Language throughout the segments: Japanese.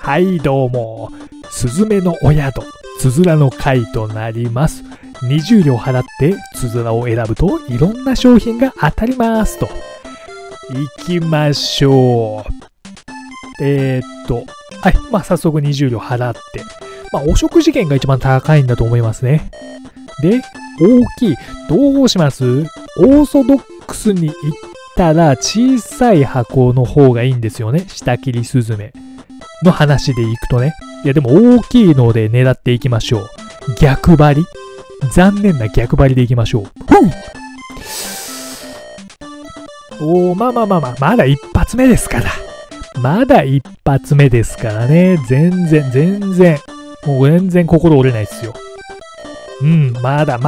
はいどうも、すずめのお宿つづらの会となります。20両払ってつづらを選ぶといろんな商品が当たりますと。行きましょう。はい、早速20両払って、お食事券が一番高いんだと思いますね。で、大きい、どうします？オーソドックスに行ったら小さい箱の方がいいんですよね。下切りスズメの話でいくとね。いやでも大きいので狙っていきましょう。逆張り。残念な逆張りでいきましょう。まだ一発目ですから。まだ一発目ですからね。全然。もう全然心折れないですよ。まだ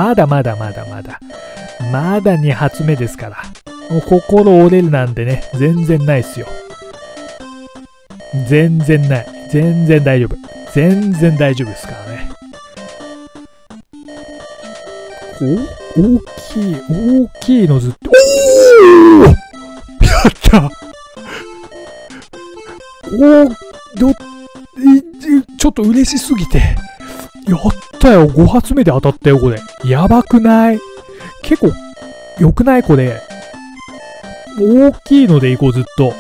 2発目ですから。もう心折れるなんてね、全然ないですよ。全然ない。全然大丈夫。全然大丈夫ですからね。大きいのずっと。おー！やったちょっと嬉しすぎて。やったよ。5発目で当たったよ、これ。やばくない？結構、良くないこれ。大きいのでいこう、ずっと。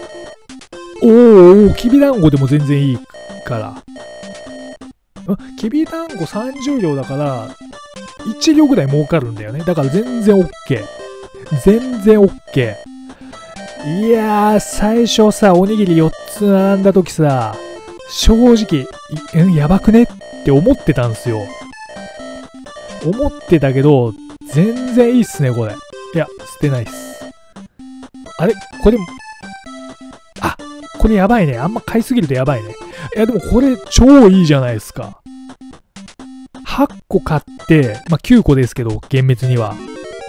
きびだんごでも全然いいから。きびだんご30両だから、1両ぐらい儲かるんだよね。だから全然 OK。全然 OK。いやー、最初さ、おにぎり4つ並んだ時さ、正直、やばくねって思ってたんですよ。思ってたけど、全然いいっすね、これ。いや、捨てないっす。あれこれ、これやばいね。あんま買いすぎるとやばいね。いや、でもこれ超いいじゃないですか。8個買って、9個ですけど、厳密には。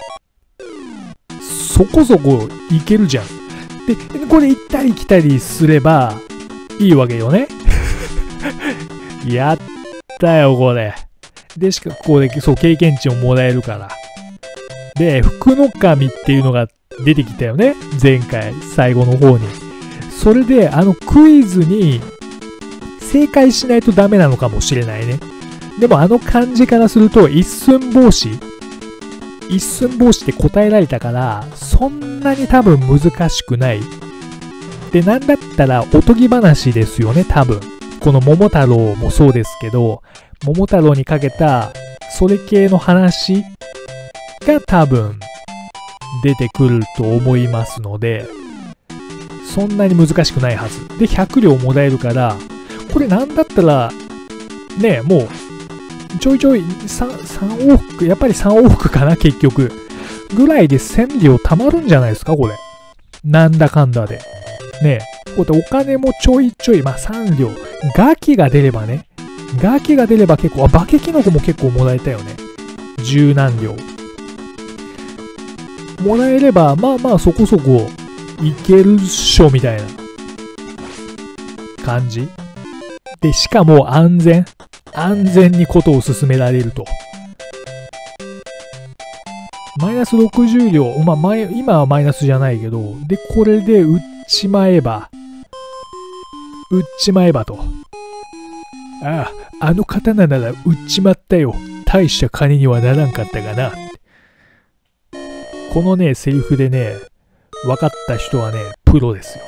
そこそこいけるじゃん。で、これ行ったり来たりすればいいわけよね。やったよ、これ。で、しかもここで、そう、経験値をもらえるから。で、福の神っていうのが出てきたよね。前回、最後の方に。それで、クイズに正解しないとダメなのかもしれないね。でも漢字からすると、一寸法師って答えられたから、そんなに多分難しくない。で、なんだったらおとぎ話ですよね、多分。この桃太郎もそうですけど、桃太郎にかけた、それ系の話が多分出てくると思いますので、そんなに難しくないはず。で、100両もらえるから、これなんだったら、ね、もう、ちょい3往復、やっぱり3往復かな、結局。ぐらいで1000両貯まるんじゃないですか、これ。なんだかんだで。ね、こうやってお金もちょい3両。ガキが出ればね。結構、化けキノコも結構もらえたよね。十何両。もらえれば、そこそこ、いけるっしょみたいな感じで、しかも安全にことを進められると。マイナス60両、今はマイナスじゃないけど、で、これで売っちまえばと。あの刀なら売っちまったよ。大した金にはならんかったがな。このね、セリフでね、分かった人はね、プロですよ。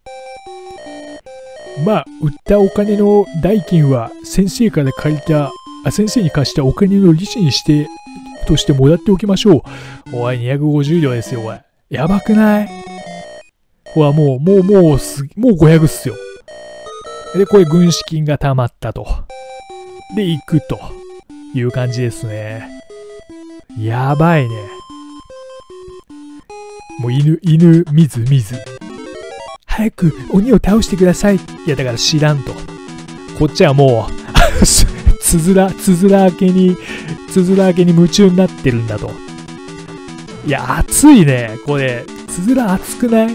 売ったお金の代金は先生に貸したお金の利子としてもらっておきましょう。おい、250両ですよ、おい。やばくない？ほら、もう500っすよ。で、これ軍資金が貯まったと。で、行くという感じですね。やばいね。もう犬、水。早く鬼を倒してください。いや、だから知らんと。こっちはもう、つづら明けに夢中になってるんだと。いや、熱いね。これ、つづら熱くない？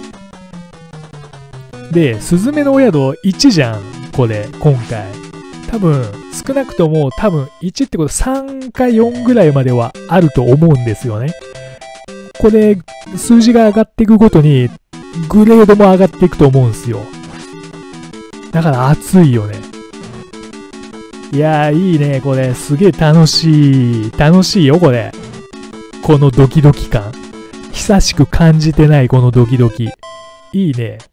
で、すずめのお宿1じゃん。これ、今回。多分、少なくとも1ってこと3か4ぐらいまではあると思うんですよね。これ、数字が上がっていくごとに、グレードも上がっていくと思うんですよ。 だから熱いよね。いやー、いいね、これ。すげえ楽しい。楽しいよ、これ。このドキドキ感。久しく感じてないこのドキドキ。いいね。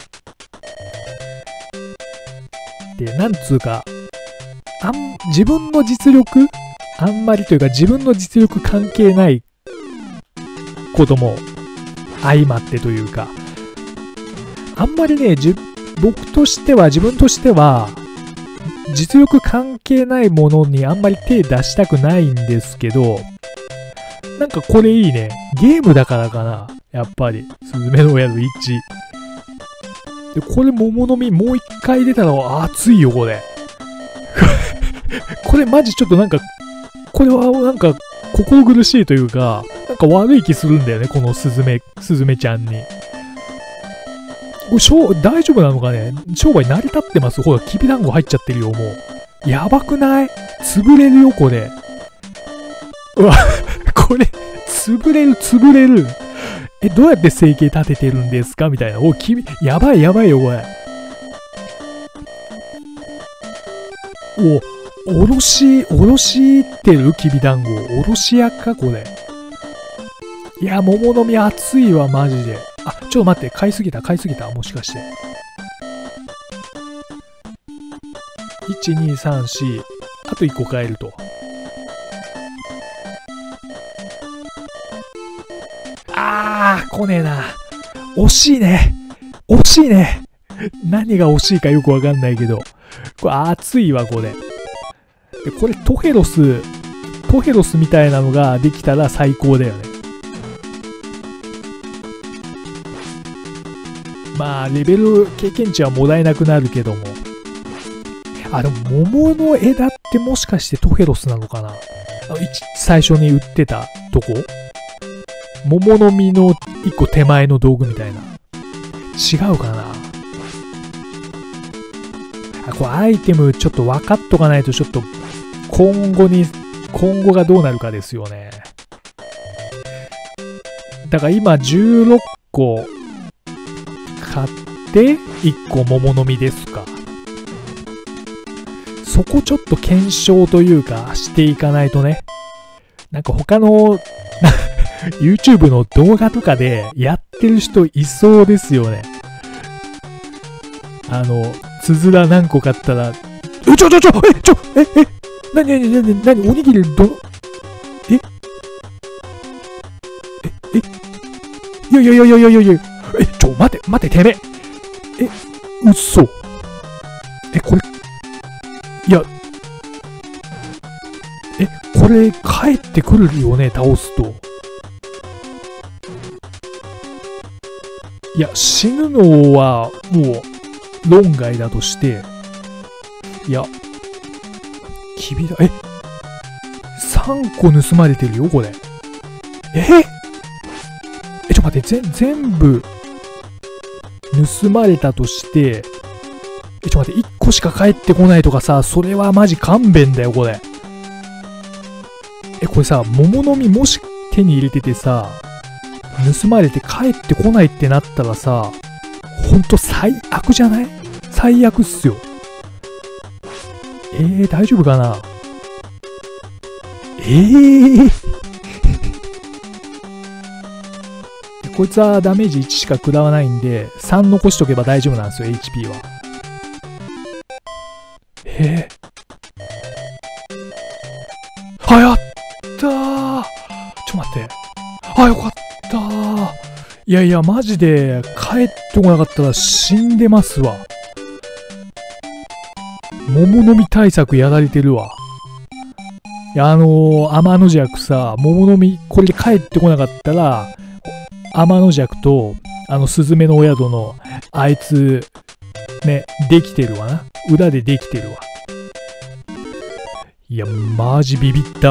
で、なんつうか、自分の実力あんまりというか自分の実力関係ないことも相まってというか、あんまりね、僕としては、自分としては、実力関係ないものにあんまり手出したくないんですけど、なんかこれいいね。ゲームだからかな。やっぱり。すずめの親の1。で、これ桃の実もう一回出たら熱いよ、これ。これマジちょっとなんか、これはなんか心苦しいというか、なんか悪い気するんだよね、このスズメちゃんに。これ大丈夫なのかね。商売成り立ってます。ほら、きびだんご入っちゃってるよ、もう。やばくない？潰れるよ、これ。うわ、これ、潰れる。どうやって生計立ててるんですかみたいな。やばいよ、これ。おろしてるきびだんご。おろし屋か、これ。いや、桃の実熱いわ、マジで。あ、ちょっと待って、買いすぎた、もしかして。1、2、3、4。あと1個買えると。来ねえな。惜しいね。何が惜しいかよくわかんないけど。これ熱いわ、これ。で、これトヘロスみたいなのができたら最高だよね。まあ、レベル経験値はもらえなくなるけども。でも桃の枝ってもしかしてトヘロスなのかな？最初に売ってたとこ？桃の実の一個手前の道具みたいな。違うかな？これアイテムちょっと分かっとかないとちょっと今後がどうなるかですよね。だから今16個買って1個桃の実ですか。そこちょっと検証というかしていかないとね。なんか他のYouTube の動画とかでやってる人いそうですよね。つづら何個買ったら、なにおにぎりいや、待て、てめえ。うっそ。これ、いや、これ、帰ってくるよね、倒すと。いや、死ぬのは、もう、論外だとして、いや、きびだ、3個盗まれてるよ、これ。ちょっと待って、全部、盗まれたとして、ちょっと待って、1個しか返ってこないとかさ、それはマジ勘弁だよ、これ。これさ、桃の実もし手に入れててさ、盗まれて帰ってこないってなったらさ、ほんと最悪じゃない？最悪っすよ。大丈夫かな？こいつはダメージ1しか食らわないんで、3残しとけば大丈夫なんですよ、HP は。やったー！ちょっと待って。よかったー。いや、マジで、帰ってこなかったら死んでますわ。桃の実対策やられてるわ。いや、天の弱さ、桃の実、これで帰ってこなかったら、天の弱と、スズメのお宿の、あいつ、ね、できてるわな。裏でできてるわ。いや、マジビビった。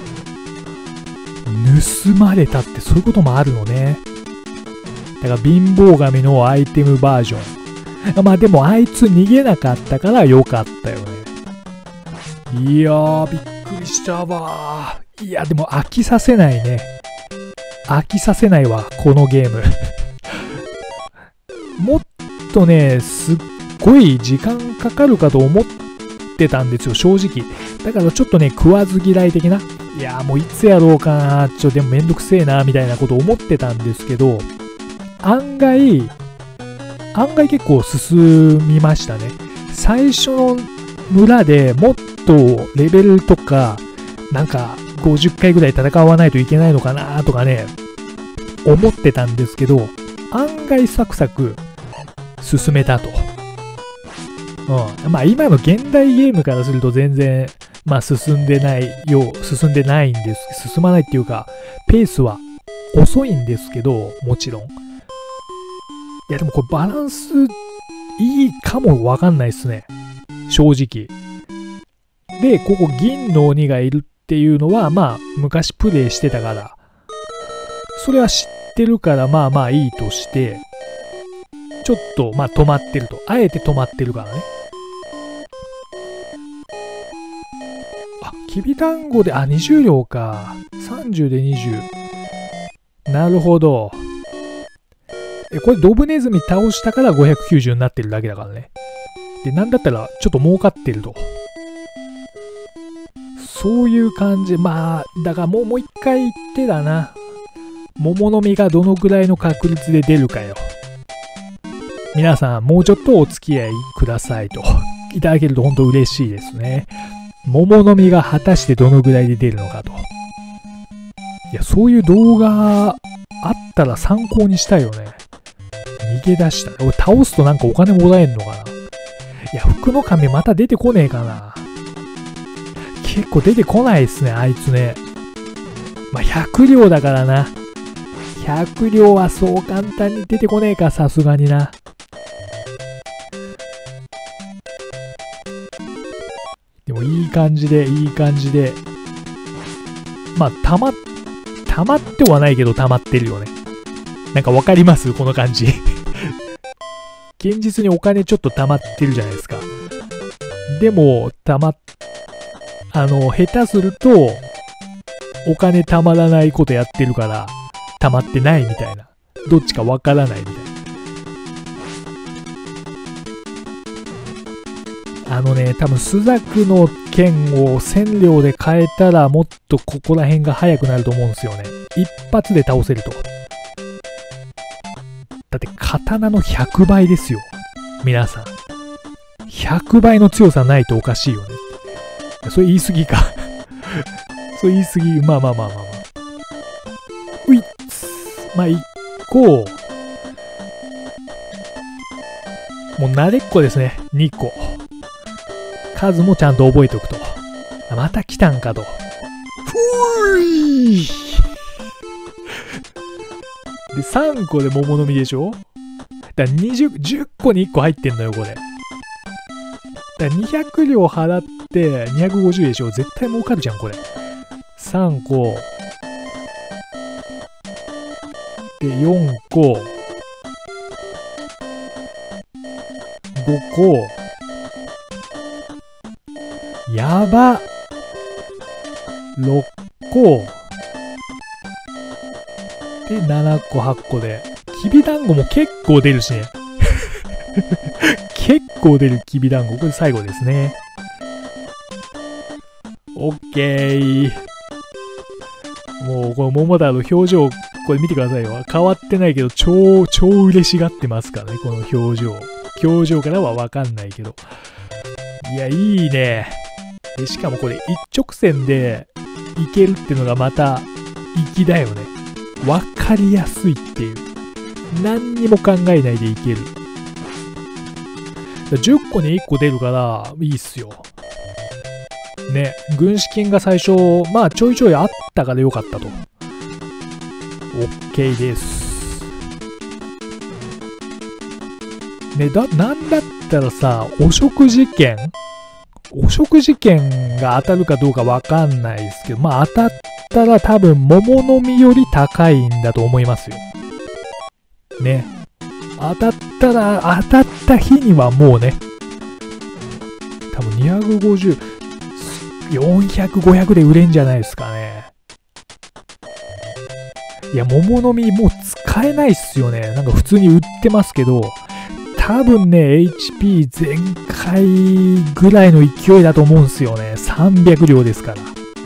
盗まれたってそういうこともあるのね。だから貧乏神のアイテムバージョン。まあでもあいつ逃げなかったからよかったよね。いやー、びっくりしたわー。いや、でも飽きさせないね。飽きさせないわ、このゲーム。もっとね、すっごい時間かかるかと思ってたんですよ、正直。だからちょっとね、食わず嫌い的な、いやーもういつやろうかな、でもめんどくせえな、みたいなことを思ってたんですけど、案外結構進みましたね。最初の村でもっとレベルとか、なんか50回ぐらい戦わないといけないのかなとかね、思ってたんですけど、案外サクサク進めたと。まあ今の現代ゲームからすると全然、まあ進んでないんです。進まないっていうか、ペースは遅いんですけど、もちろん。いやでもこれバランスいいかもわかんないっすね。正直。で、ここ銀の鬼がいるっていうのは、まあ昔プレイしてたから、それは知ってるからまあまあいいとして、ちょっとまあ止まってると。あえて止まってるからね。きびだんごで、20両か。30で20。なるほど。これドブネズミ倒したから590になってるだけだからね。で、なんだったらちょっと儲かってると。そういう感じ。まあ、だからもう一回言ってだな。桃の実がどのくらいの確率で出るかよ。皆さん、もうちょっとお付き合いくださいと。いただけると本当嬉しいですね。桃の実が果たしてどのぐらいで出るのかと。いや、そういう動画あったら参考にしたいよね。逃げ出した。俺倒すとなんかお金もらえんのかな。いや、福の神また出てこねえかな。結構出てこないっすね、あいつね。まあ、100両だからな。100両はそう簡単に出てこねえか、さすがにな。でもいい感じで。まあ、溜まってはないけど溜まってるよね。なんかわかりますこの感じ。現実にお金ちょっと溜まってるじゃないですか。でも、下手すると、お金溜まらないことやってるから、溜まってないみたいな。どっちかわからないみたいな。多分、スザクの剣を1000両で変えたら、もっとここら辺が速くなると思うんですよね。一発で倒せると。だって、刀の100倍ですよ。皆さん。100倍の強さないとおかしいよね。それ言い過ぎか。それ言い過ぎ。まあ。ういっつ。まあ、行こう。もう慣れっこですね。2個。数もちゃんと覚えておくと。また来たんかと。ふぅいで、3個で桃の実でしょ。だから10個に1個入ってんのよ、これ。だから200両払って250でしょ。絶対儲かるじゃん、これ。3個。で、4個。5個。やば。6個。で、7個、8個で。きびだんごも結構出るしね。結構出るきびだんご。これ最後ですね。オッケー。もう、この桃太郎表情、これ見てくださいよ。変わってないけど、超嬉しがってますからね、この表情。表情からはわかんないけど。いや、いいね。で、しかもこれ一直線でいけるっていうのがまた粋だよね。わかりやすいっていう。何にも考えないでいける。10個に1個出るからいいっすよ。ね、軍資金が最初、まあちょいちょいあったからよかったと。OK です。ね、なんだったらさ、お食事券が当たるかどうかわかんないですけど、まあ当たったら多分桃の実より高いんだと思いますよ。ね。当たった日にはもうね、多分250、400、500で売れんじゃないですかね。いや、桃の実もう使えないっすよね。なんか普通に売ってますけど、 多分ね、HP 全開ぐらいの勢いだと思うんすよね。300両ですから。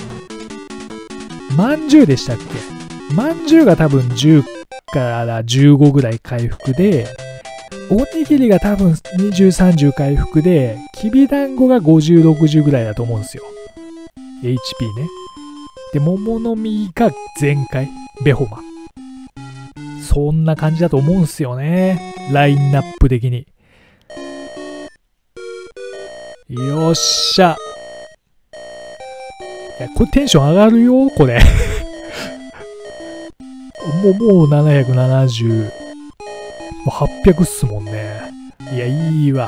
まんじゅうでしたっけ？まんじゅうが多分10から15ぐらい回復で、おにぎりが多分20、30回復で、きびだんごが50、60ぐらいだと思うんですよ。HP ね。で、桃の実が全開。ベホマ。そんな感じだと思うんすよね。ラインナップ的に。よっしゃ。いや、これテンション上がるよ、これ。もう770。もう800っすもんね。いや、いいわ。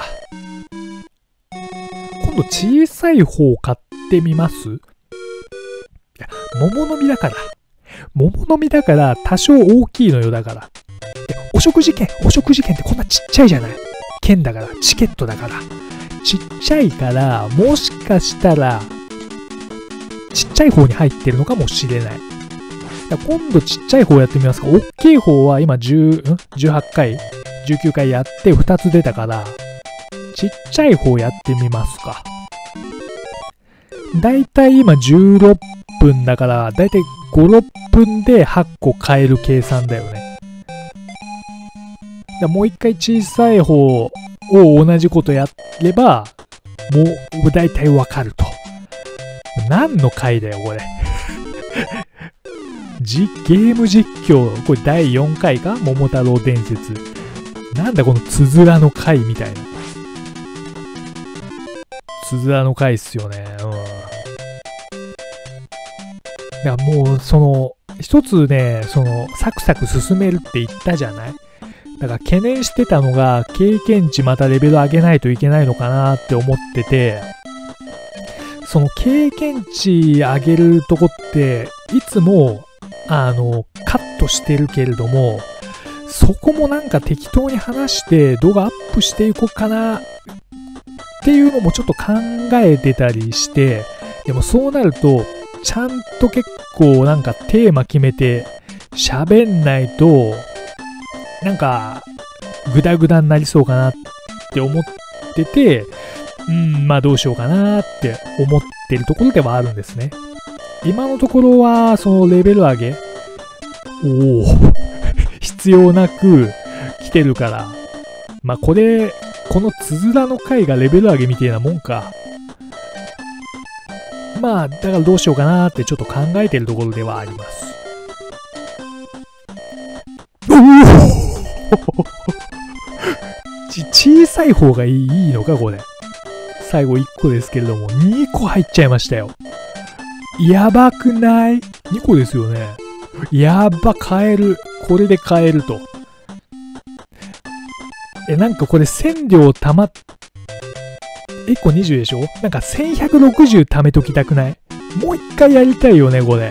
今度小さい方買ってみます？いや、桃の実だから。桃の実だから多少大きいのよ、だから。お食事券ってこんなちっちゃいじゃない。券だから、チケットだから。ちっちゃいから、もしかしたら、ちっちゃい方に入ってるのかもしれない。今度ちっちゃい方やってみますか。大きい方は今18回、19回やって2つ出たから、ちっちゃい方やってみますか。だいたい今16分だから、だいたい5、6分で8個買える計算だよね。もう一回小さい方を同じことやれば、もうだいたいわかると。何の回だよ、これ。ゲーム実況、これ第4回か？桃太郎伝説。なんだこのつづらの回みたいな。つづらの回っすよね。だからもう、一つね、サクサク進めるって言ったじゃない？だから懸念してたのが、経験値またレベル上げないといけないのかなって思ってて、その経験値上げるとこって、いつも、カットしてるけれども、そこもなんか適当に話して動画アップしていこうかなっていうのもちょっと考えてたりして、でもそうなると、ちゃんと結構なんかテーマ決めて喋んないと、なんかグダグダになりそうかなって思ってて、まあどうしようかなって思ってるところではあるんですね。今のところはそのレベル上げ必要なく来てるから、まあこのつづらの回がレベル上げみたいなもんか。まあだからどうしようかなってちょっと考えてるところではあります。小さい方がいいのかこれ。最後1個ですけれども2個入っちゃいましたよ。やばくない？ 2 個ですよね。やば、買える。これで買えると。なんかこれ1000両1個20でしょ？なんか1160貯めときたくない？もう一回やりたいよね、これ。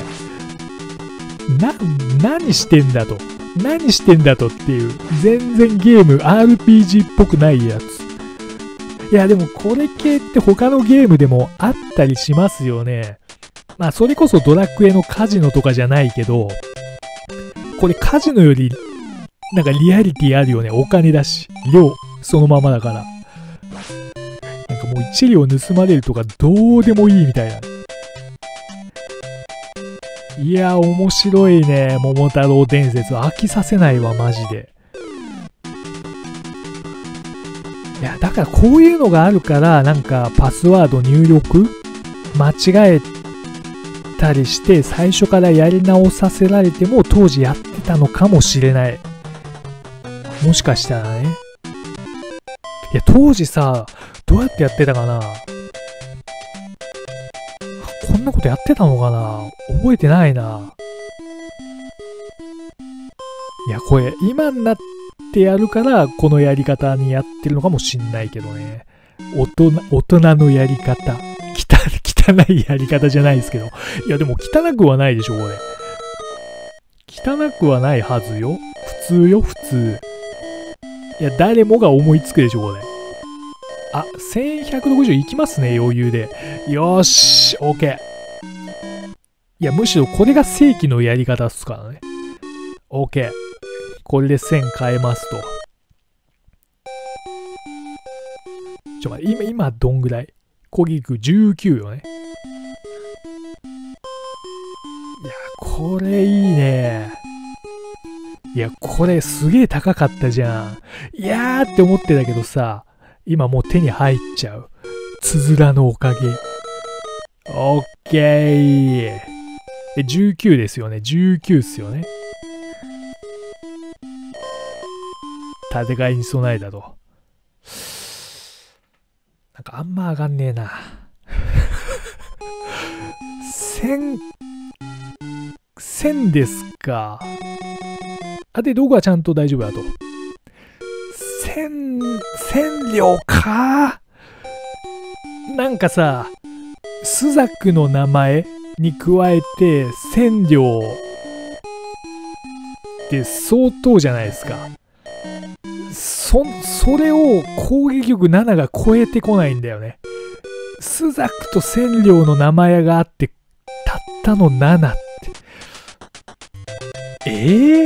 何してんだと。何してんだとっていう。全然ゲーム RPG っぽくないやつ。いや、でもこれ系って他のゲームでもあったりしますよね。まあ、それこそドラクエのカジノとかじゃないけど、これカジノより、なんかリアリティあるよね。お金だし。量、そのままだから。なんかもう1両盗まれるとかどうでもいいみたいな。いや、面白いね。桃太郎伝説。飽きさせないわ、マジで。いや、だからこういうのがあるから、なんかパスワード入力間違えたりして、最初からやり直させられても当時やってたのかもしれない。もしかしたらね。いや、当時さ、どうやってやってたかな？こんなことやってたのかな？覚えてないな。いや、これ、今になってやるから、このやり方にやってるのかもしんないけどね。大人のやり方。汚いやり方じゃないですけど。いや、でも汚くはないでしょ、これ。汚くはないはずよ。普通よ、普通。いや、誰もが思いつくでしょ、これ。あ、1160いきますね、余裕で。よーし、OK。いや、むしろこれが正規のやり方っすからね。OK。これで1000変えますと。 待って、今どんぐらい？攻撃力19よね。いや、これいいね。いや、これすげえ高かったじゃん。いやーって思ってたけどさ、今もう手に入っちゃう。つづらのおかげ。オッケー。19ですよね。19っすよね。戦いに備えたと。なんかあんま上がんねえな。1000ですか。で、どこはちゃんと大丈夫だと。1000両か。なんかさ、スザクの名前に加えて1000両って相当じゃないですか。それを攻撃力7が超えてこないんだよね。スザクと1000両の名前があってたったの7って。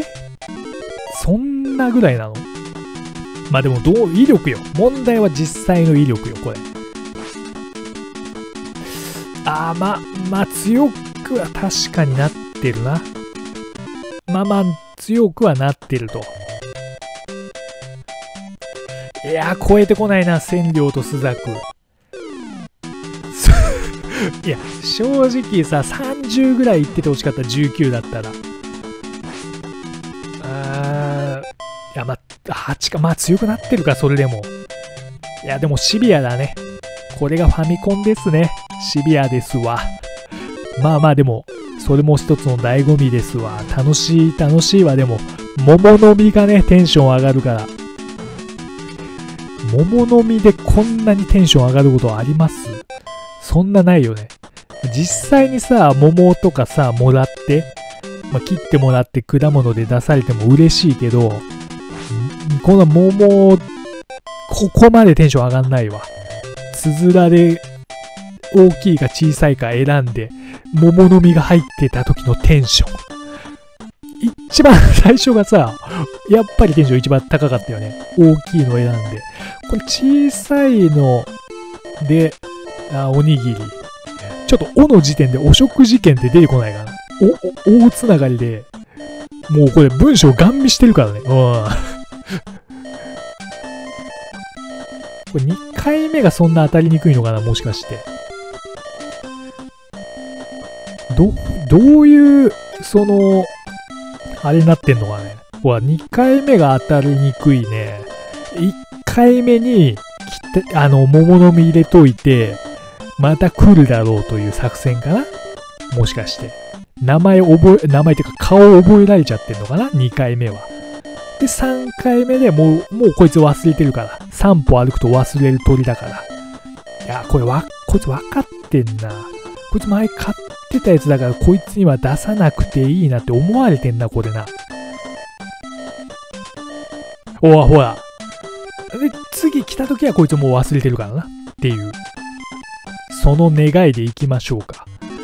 そんなぐらいなの？まあでも威力よ。問題は実際の威力よ、これ。まあ強くは確かになってるな。まあ強くはなってると。いや超えてこないな、1000両とスザク。いや正直さ、30ぐらいいっててほしかった。19だったら。いや8か。まあ強くなってるか、それでも。いやでもシビアだね。これがファミコンですね。シビアですわ。まあでもそれも一つの醍醐味ですわ。楽しいわ。でも桃の実がねテンション上がるから。桃の実でこんなにテンション上がることあります？そんなないよね。実際にさ、桃とかさもらって、切ってもらって果物で出されても嬉しいけど、この桃ここまでテンション上がんないわ。つづらで大きいか小さいか選んで桃の実が入ってた時のテンション、一番最初がさ、やっぱりテンション一番高かったよね。大きいの選んで、これ小さいのでおにぎり、ちょっとおの時点でお食事券って出てこないかな。大つながりでもうこれ文章ガン見してるからね。これ2回目がそんな当たりにくいのかな、もしかして。どういうあれになってんのかね。ほら2回目が当たりにくいね。1回目に桃の実入れといてまた来るだろうという作戦かな、もしかして。名前っていうか顔を覚えられちゃってんのかな、2回目は。で3回目でもうこいつ忘れてるから、3歩歩くと忘れる鳥だから。いやこいつ分かってんな。こいつ前買ってたやつだから、こいつには出さなくていいなって思われてんな、これな。ほら。で次来た時はこいつもう忘れてるからなっていう、その願いでいきましょうか。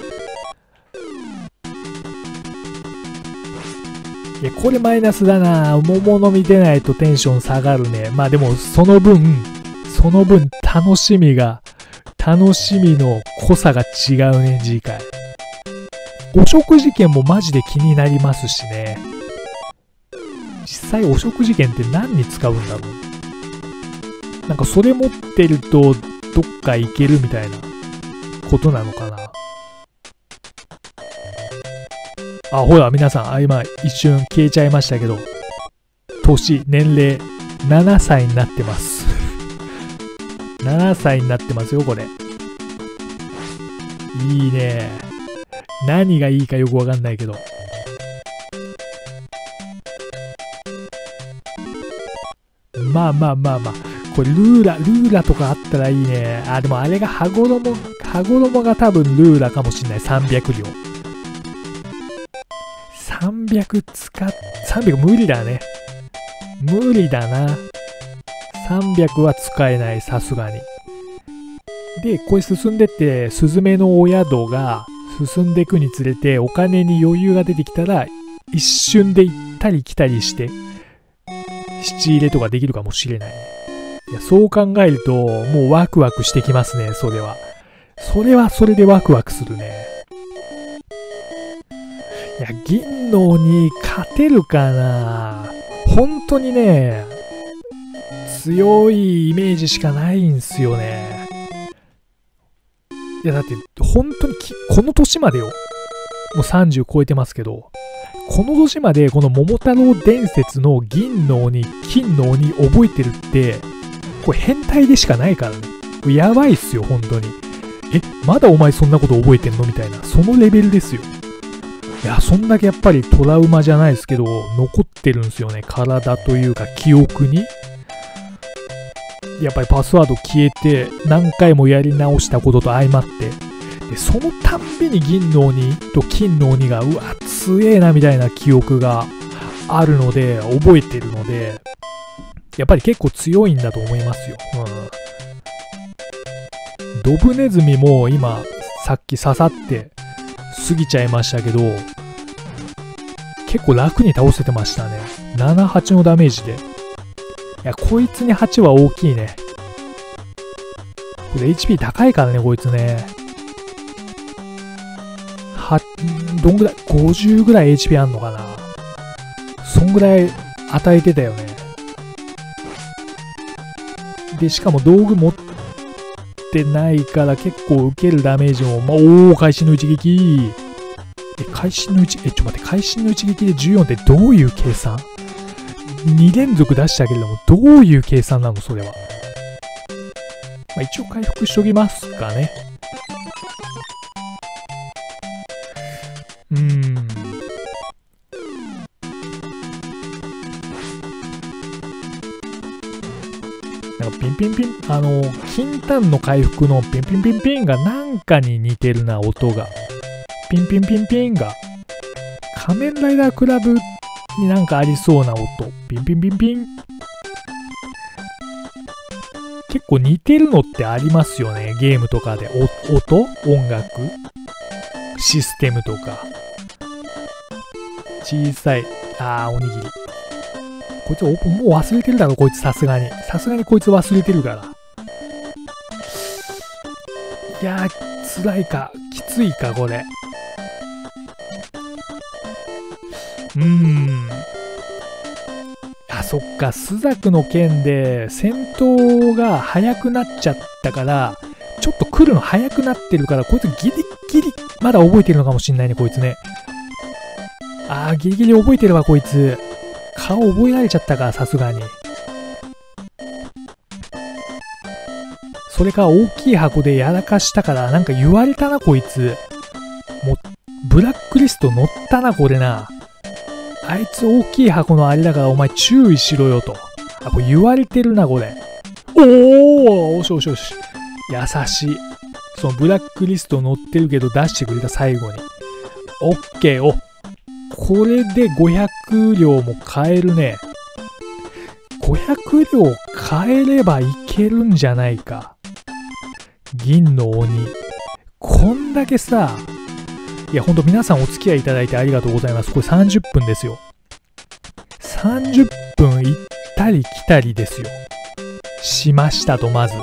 いやこれマイナスだな。桃の実出ないとテンション下がるね。まあでもその分楽しみの濃さが違うね、次回。お食事券もマジで気になりますしね。実際お食事券って何に使うんだろう。なんかそれ持ってるとどっか行けるみたいなことなのかな。ほら皆さん、今一瞬消えちゃいましたけど、年齢7歳になってます7歳になってますよ、これ。いいね。何がいいかよくわかんないけど。まあ。これルーラとかあったらいいね。でもあれが羽衣が多分ルーラかもしんない。300両。300無理だね。無理だな。300は使えない、さすがに。で、これ進んでって、スズメのお宿が進んでいくにつれて、お金に余裕が出てきたら、一瞬で行ったり来たりして、質入れとかできるかもしれない。 いや、そう考えると、もうワクワクしてきますね、それは。それはそれでワクワクするね。いや、銀の鬼勝てるかな。本当にね、強いイメージしかないんすよね。いや、だって、本当にこの年までよ。もう30超えてますけど、この年までこの桃太郎伝説の銀の鬼、金の鬼覚えてるって、これ変態でしかないからね。これやばいっすよ、本当に。まだお前そんなこと覚えてんのみたいな、そのレベルですよ。いや、そんだけやっぱりトラウマじゃないですけど、残ってるんですよね。体というか記憶に。やっぱりパスワード消えて、何回もやり直したことと相まって、でそのたんびに銀の鬼と金の鬼が、うわ、強えなみたいな記憶があるので、覚えてるので、やっぱり結構強いんだと思いますよ。ドブネズミも今、さっき刺さって過ぎちゃいましたけど、結構楽に倒せてましたね。7、8のダメージで。いや、こいつに8は大きいね。これ HP 高いからね、こいつね。どんぐらい ?50 ぐらい HP あんのかな。そんぐらい与えてたよね。で、しかも道具持ってないから結構受けるダメージも、会心の一撃。会心のちょっと待って、会心の一撃で14ってどういう計算？ 2 連続出したけれども、どういう計算なのそれは。一応回復しときますかね。なんかピンピンピン、金丹の回復のピンピンピンピンがなんかに似てるな、音が。ピンピンピンピンが。仮面ライダークラブになんかありそうな音。ピンピンピンピン。結構似てるのってありますよね。ゲームとかで。音？音楽？システムとか。小さい。おにぎり。こいつもう忘れてるだろ、こいつさすがに。さすがにこいつ忘れてるから。いやー、辛いか。きついか、これ。そっか、スザクの剣で戦闘が早くなっちゃったから、ちょっと来るの早くなってるから、こいつギリギリ、まだ覚えてるのかもしんないね、こいつね。ギリギリ覚えてるわ、こいつ。顔覚えられちゃったか、さすがに。それか大きい箱でやらかしたから、なんか言われたな、こいつ。もう、ブラックリスト乗ったな、これな。あいつ大きい箱のあれだからお前注意しろよと。これ言われてるな、これ。おし。優しい。そのブラックリスト乗ってるけど出してくれた、最後に。オッケー。これで500両も買えるね。500両買えればいけるんじゃないか。銀の鬼。こんだけさ、いや、ほんと皆さんお付き合いいただいてありがとうございます。これ30分ですよ。30分行ったり来たりですよ。しましたと、まず。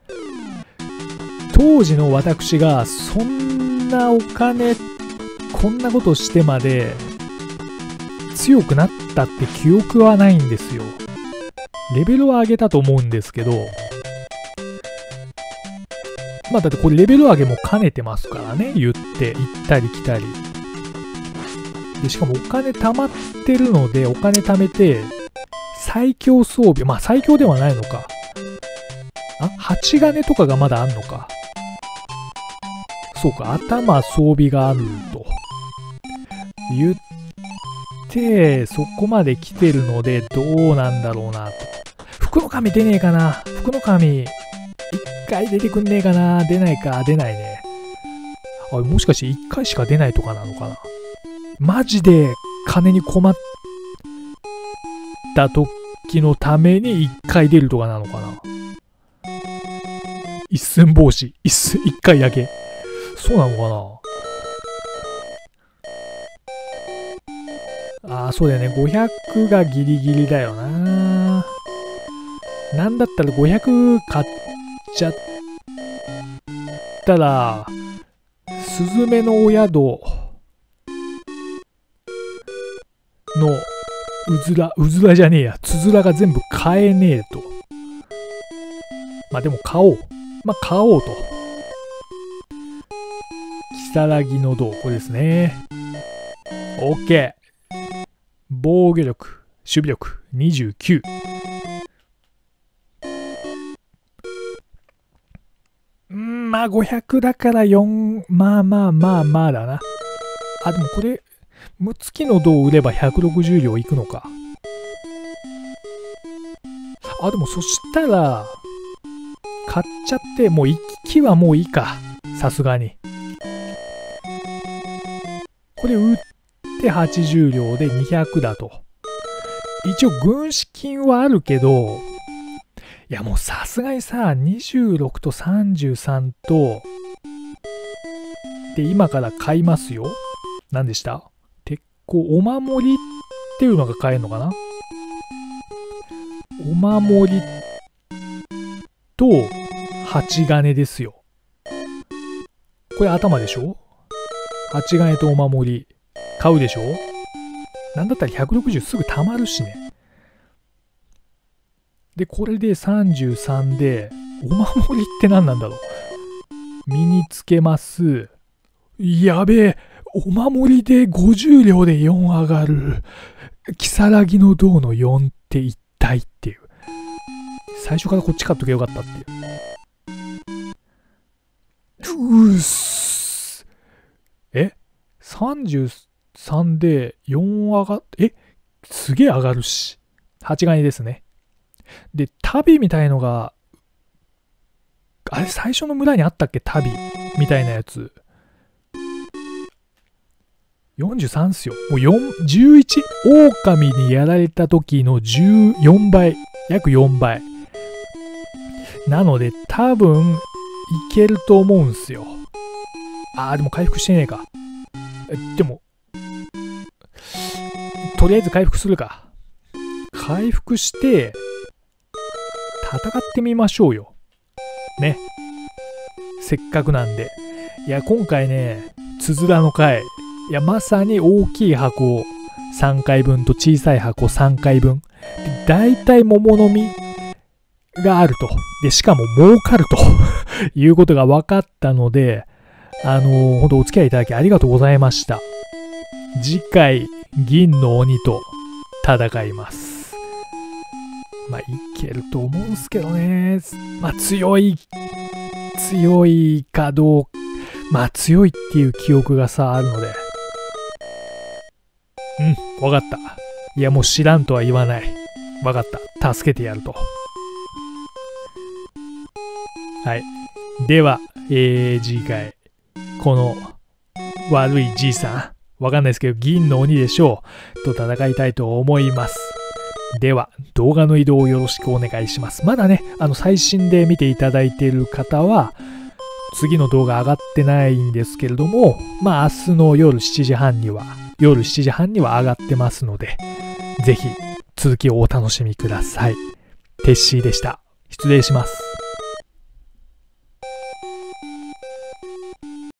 当時の私が、そんなお金、こんなことしてまで、強くなったって記憶はないんですよ。レベルは上げたと思うんですけど、だってこれレベル上げも兼ねてますからね、言って、行ったり来たり。で、しかもお金貯まってるので、お金貯めて、最強装備、最強ではないのか。8金とかがまだあんのか。そうか、頭装備があると。言って、そこまで来てるので、どうなんだろうなと。福の神出ねえかな。福の神。1回出てくんねえかな。出ないか。出ないね。もしかして1回しか出ないとかなのかな。マジで金に困った時のために1回出るとかなのかな。一寸法師。1回だけ。そうなのかな。そうだよね。500がギリギリだよな。 なんだったら500買っちゃったら、スズメのお宿のうずらじゃねえや、つづらが全部買えねえと。まあでも買おう。買おうと。如月の銅、これですね。OK。防御力、守備力、29。500だから4、まあだな。あ、でもこれ、6つの銅を売れば160両いくのか。あ、でもそしたら、買っちゃって、もう1機はもういいか。さすがに。これ売って80両で200だと。一応軍資金はあるけど、いやもうさすがにさ、26と33と、で、今から買いますよ。何でした？鉄鋼、お守りっていうのが買えるのかな？お守りと、鉢金ですよ。これ頭でしょ？鉢金とお守り。買うでしょ？なんだったら160すぐ貯まるしね。で、これで33で、お守りって何なんだろう。身につけます。やべえ、お守りで50両で4上がる。如月の銅の4って一体っていう。最初からこっち買っとけよかったっていう。うっす。33で4上がって、すげえ上がるし。8金ですね。で、旅みたいのが、あれ最初の村にあったっけ？旅みたいなやつ。43っすよ。もう11？ 狼にやられた時の14倍。約4倍。なので、多分、いけると思うんすよ。でも回復してねえか。でも、とりあえず回復するか。回復して、戦ってみましょうよ。ね。せっかくなんで。いや、今回ね、つづらの回。いや、まさに大きい箱3回分と小さい箱3回分。だいたい桃の実があると。で、しかも儲かるということが分かったので、ほんとお付き合いいただきありがとうございました。次回、銀の鬼と戦います。いけると思うんすけどね。強いかどうか。強いっていう記憶がさ、あるので。わかった。いや、もう知らんとは言わない。わかった。助けてやると。はい。では、次回、この悪いじいさん、わかんないですけど、銀の鬼でしょう。と戦いたいと思います。では、動画の移動をよろしくお願いします。まだね、最新で見ていただいている方は、次の動画上がってないんですけれども、明日の夜7時半には上がってますので、ぜひ続きをお楽しみください。テッシーでした。失礼します。